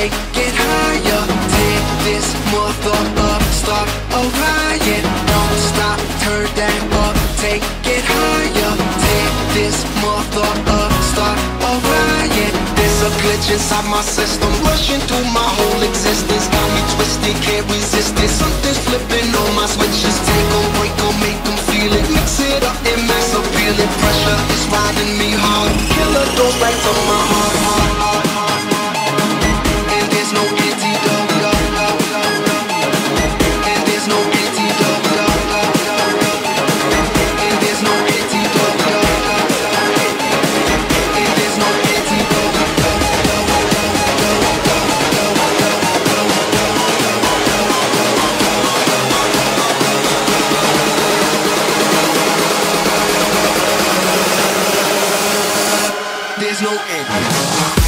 take it higher. Take this mother up, start a riot. Don't stop, turn that up, take it higher. Take this mother up, start a riot. There's a glitch inside my system, rushing through my whole existence. Got me twisted, can't resist it. Something's flipping on my switches. Take 'em, break 'em, make 'em feel it. Mix it up and mass appeal it. Pressure is riding me hard. Killer goes right to my heart, heart, heart, heart, heart. And there's no antidote. And there's no antidote. And there's no antidote. And there's no antidote. There's no end.